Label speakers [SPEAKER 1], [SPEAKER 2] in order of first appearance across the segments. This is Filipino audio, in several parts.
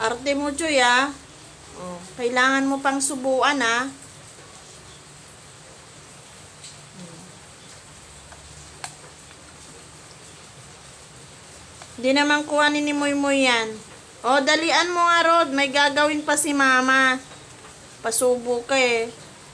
[SPEAKER 1] Arte mo, Joy, ah. Oh, kailangan mo pang subuan, ah. Hindi naman kuhanin ni Moy Moy yan. Oh, dalian mo nga, Rod. May gagawin pa si Mama. Pasubo ka eh.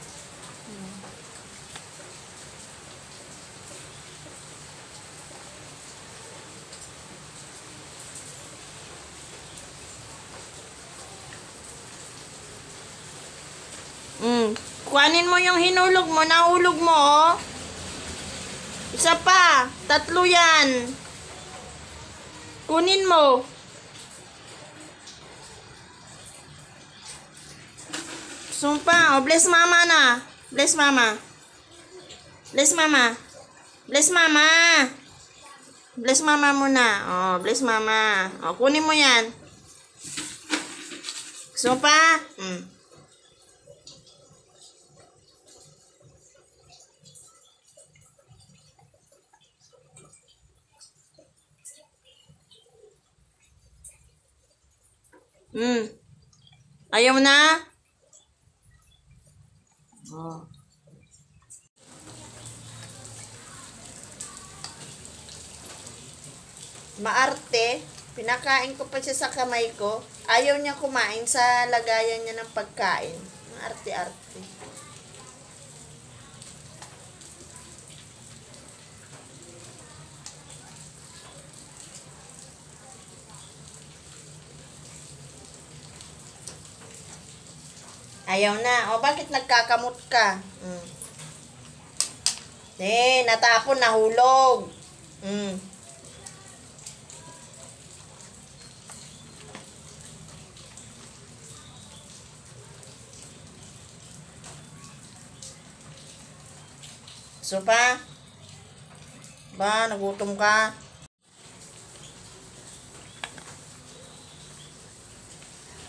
[SPEAKER 1] Kuhanin mo yung hinulog mo. Nahulog mo, oh. Isa pa. 3 yan. Kunin mo. Sumpa. Oh, bless Mama na. Bless Mama. Bless Mama. Bless Mama. Bless Mama muna. Oh, bless Mama. Oh, kunin mo yan. Sumpa. Ayaw na? Oh. Maarte. Pinakain ko pa siya sa kamay ko. Ayaw niya kumain sa lagayan niya ng pagkain. Maarte-arte. Ayaw na. O, bakit nagkakamot ka? Natapon, nahulog. So pa? Ba, nagutom ka?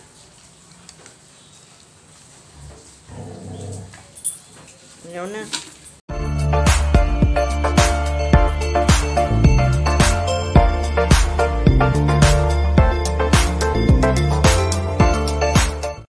[SPEAKER 1] Ayaw na.